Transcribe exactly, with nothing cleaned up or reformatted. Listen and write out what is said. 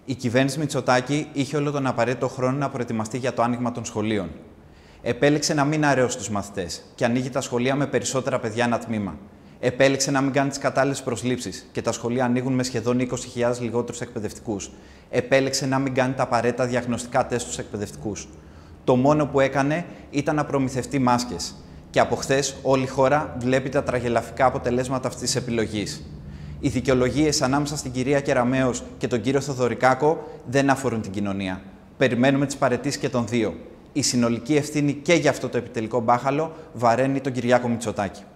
Η κυβέρνηση Μητσοτάκη είχε όλο τον απαραίτητο χρόνο να προετοιμαστεί για το άνοιγμα των σχολείων. Επέλεξε να μην αραιώσει τους μαθητές και ανοίγει τα σχολεία με περισσότερα παιδιά ένα τμήμα. Επέλεξε να μην κάνει τις κατάλληλες προσλήψεις και τα σχολεία ανοίγουν με σχεδόν είκοσι χιλιάδες λιγότερους εκπαιδευτικούς. Επέλεξε να μην κάνει τα απαραίτητα διαγνωστικά τεστ στους εκπαιδευτικούς. Το μόνο που έκανε ήταν να προμηθευτεί μάσκες. Και από χθες όλη η χώρα βλέπει τα τραγελαφικά αποτελέσματα αυτής της επιλογής. Οι δικαιολογίες ανάμεσα στην κυρία Κεραμέως και τον κύριο Θοδωρικάκο δεν αφορούν την κοινωνία. Περιμένουμε τις παραιτήσεις και των δύο. Η συνολική ευθύνη και για αυτό το επιτελικό μπάχαλο βαραίνει τον Κυριάκο Μητσοτάκη.